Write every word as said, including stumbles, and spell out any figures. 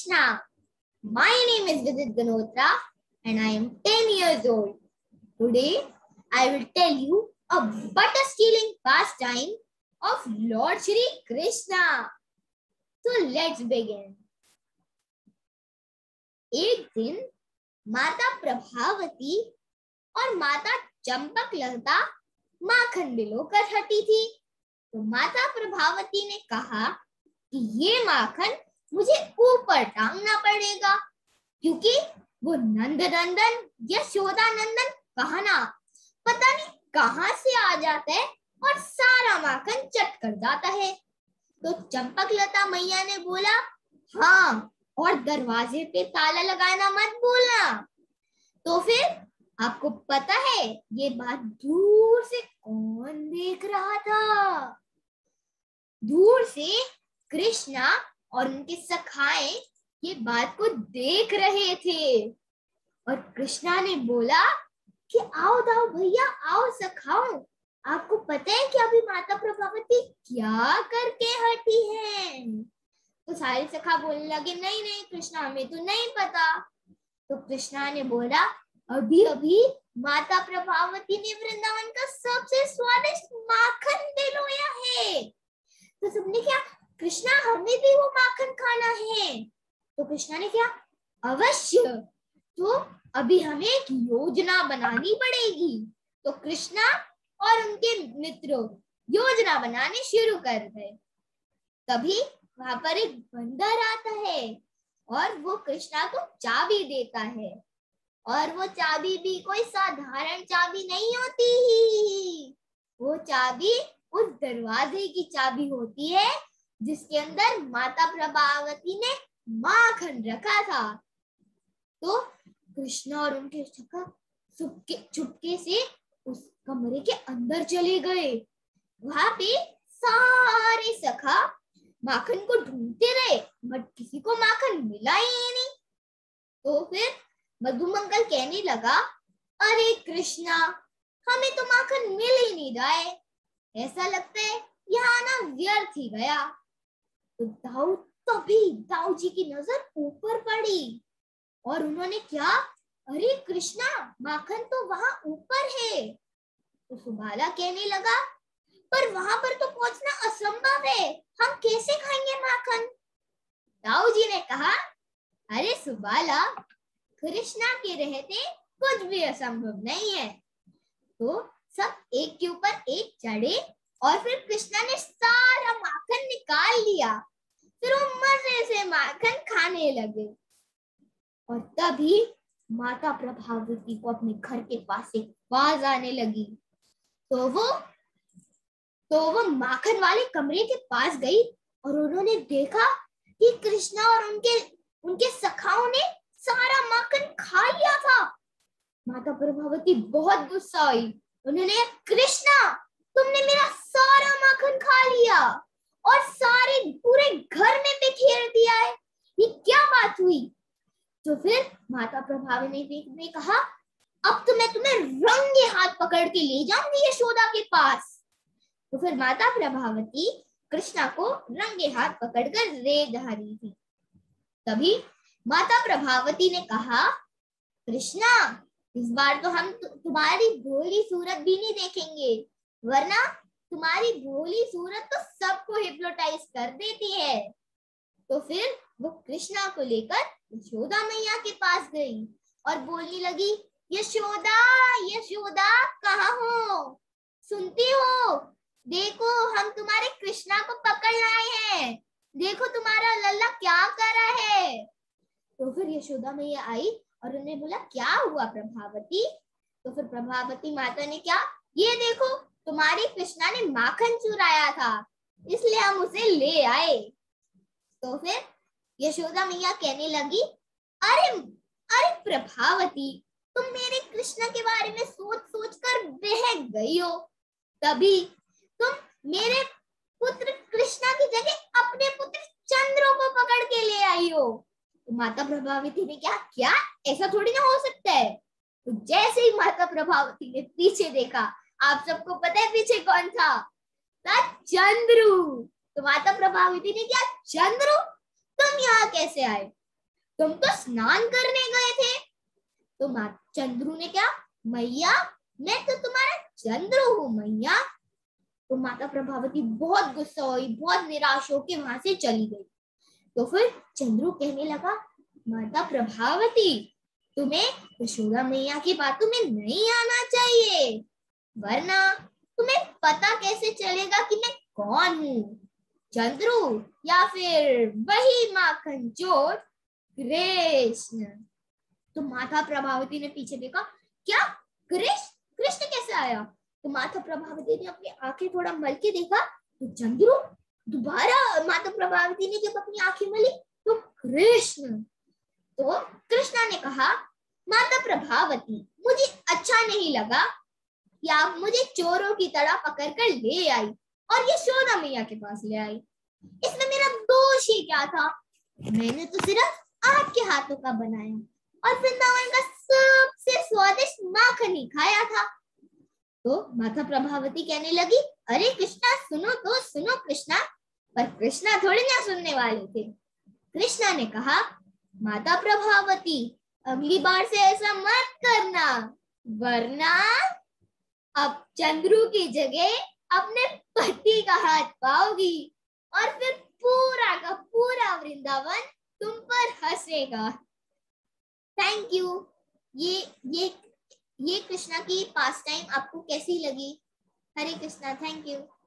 Krishna. My name is Vidit Ganotra and I am ten years old. Today, I will tell you a butter stealing pastime of Lord Shri Krishna. So let's begin. एक दिन माता प्रभावती और माता चंपकलता माखन बिलोकर हटी थी। तो माता प्रभावती ने कहा कि ये माखन मुझे ऊपर टांगना पड़ेगा, क्योंकि वो नंद नंदन यशोदा नंदन कहना पता नहीं कहां से आ जाता है और सारा माखन चट कर जाता है। तो चंपकलता मैया ने बोला, हाँ, और दरवाजे पे ताला लगाना मत भूलना। तो फिर आपको पता है ये बात दूर से कौन देख रहा था? दूर से कृष्णा और उनके सखाए ये बात को देख रहे थे। और कृष्णा ने बोला कि आओ दाओ भैया, आओ सखाओ, आपको पता है कि अभी माता प्रभावती क्या करके हटी है? तो सारे सखा बोलने लगे, नहीं नहीं कृष्णा, हमें तो नहीं पता। तो कृष्णा ने बोला, अभी अभी माता प्रभावती ने वृंदावन का सबसे स्वादिष्ट माखन दिलवाया है। तो सबने क्या, कृष्णा हमें भी वो माखन खाना है। तो कृष्णा ने क्या, अवश्य, तो अभी हमें एक योजना बनानी पड़ेगी। तो कृष्णा और उनके मित्रों योजना बनाने शुरू कर गए। तभी वहां पर एक बंदर आता है और वो कृष्णा को चाबी देता है। और वो चाबी भी कोई साधारण चाबी नहीं होती, वो चाबी उस दरवाजे की चाबी होती है जिसके अंदर माता प्रभावती ने माखन रखा था। तो कृष्णा और उनके सखा चुपके चुपके से उस कमरे के अंदर चले गए। वहां पे सारे सखा माखन को ढूंढते रहे, बट किसी को माखन मिला ही नहीं। तो फिर मधुमंगल कहने लगा, अरे कृष्णा, हमें तो माखन मिल ही नहीं रहा है, ऐसा लगता है यहाँ ना व्यर्थ ही गया। तो दाऊ तभी दाऊ जी की नजर ऊपर पड़ी और उन्होंने क्या, अरे कृष्णा, माखन तो वहां ऊपर है। तो सुबाला कहने लगा, पर वहां पर तो पहुंचना असंभव है, हम कैसे खाएंगे माखन? दाऊ जी ने कहा, अरे सुबाला, कृष्णा के रहते कुछ भी असंभव नहीं है। तो सब एक के ऊपर एक चढ़े और फिर कृष्णा ने सारा माखन निकाल लिया। फिर वो मजे से माखन खाने लगे। और तभी माता प्रभावती को अपने घर के पास एक आवाज आने लगी। तो वो तो वो माखन वाले कमरे के पास गई और उन्होंने देखा कि कृष्णा और उनके उनके सखाओं ने सारा माखन खा लिया था। माता प्रभावती बहुत गुस्सा हुई। उन्होंने, कृष्णा, तुमने मेरा सारा माखन खा लिया और सारे पूरे घर में बिखेर दिया है, ये क्या बात हुई? तो फिर माता प्रभावती ने कहा, अब तो मैं तुम्हें रंगे हाथ पकड़ के ले जाऊंगी यशोदा के पास। तो फिर माता प्रभावती कृष्णा को रंगे हाथ पकड़कर ले जा रही थी। तभी माता प्रभावती ने कहा, कृष्णा, इस बार तो हम तुम्हारी भोली सूरत भी नहीं देखेंगे, वरना तुम्हारी भोली सूरत तो सबको हिप्नोटाइज कर देती है। तो फिर वो कृष्णा को लेकर यशोदा मैया के पास गई और बोलने लगी, यशोदा, यशोदा, कहाँ हो? सुनती हो? देखो, हम तुम्हारे कृष्णा को पकड़ लाए हैं, देखो तुम्हारा लल्ला क्या कर रहा है। तो फिर यशोदा मैया आई और उन्हें बोला, क्या हुआ प्रभावती? तो फिर प्रभावती माता ने क्या, ये देखो, तुम्हारी कृष्णा ने माखन चुराया था, इसलिए हम उसे ले आए। तो फिर यशोदा मैया कहने लगी, अरे अरे प्रभावती, तुम मेरे कृष्णा के बारे में सोच सोच कर बहक गई हो। तभी तुम मेरे पुत्र कृष्णा की जगह अपने पुत्र चंद्र को पकड़ के ले आई हो। तो माता प्रभावती ने क्या, क्या ऐसा थोड़ी ना हो सकता है। तो जैसे ही माता प्रभावती ने पीछे देखा, आप सबको पता है पीछे कौन था? चंद्रू। तो माता प्रभावती ने क्या, चंद्रू, तुम यहाँ कैसे आए? तुम तो स्नान करने गए थे। तो माँ चंद्रू ने क्या, मैया मैं तो तुम्हारा चंद्रू हूँ मैया। तो माता प्रभावती बहुत गुस्सा हुई, बहुत निराश होकर वहां से चली गई। तो फिर चंद्रू कहने लगा, माता प्रभावती तुम्हें यशोदा मैया की बातों में नहीं आना चाहिए, वरना तुम्हें पता कैसे चलेगा कि मैं कौन हूँ, चंद्रू या फिर वही माखन चोर कृष्ण। तो माता प्रभावती ने पीछे देखा, क्या कृष्ण कृष्ण कैसे आया? तो माता प्रभावती ने अपनी आंखें थोड़ा मल के देखा तो चंद्रू। दोबारा माता प्रभावती ने जब अपनी आंखें मली तो कृष्ण। तो कृष्णा ने कहा, माता प्रभावती मुझे अच्छा नहीं लगा कि आप मुझे चोरों की तरह पकड़कर ले आई और यशोदा मैया के पास ले आई। इसमें मेरा दोष ही क्या था? मैंने तो सिर्फ आपके हाथों का बनाया और वृंदावन का सबसे स्वादिष्ट माखन ही खाया था। तो माता प्रभावती कहने लगी, अरे कृष्णा सुनो तो सुनो कृष्णा। पर कृष्णा थोड़ी ना सुनने वाले थे। कृष्णा ने कहा, माता प्रभावती अगली बार से ऐसा मत करना, वरना अब चंद्रू की जगह अपने पति का हाथ पाओगी और फिर पूरा का पूरा वृंदावन तुम पर हंसेगा। Thank you. ये ये ये कृष्णा की पास टाइम आपको कैसी लगी? Hare Krishna, thank you.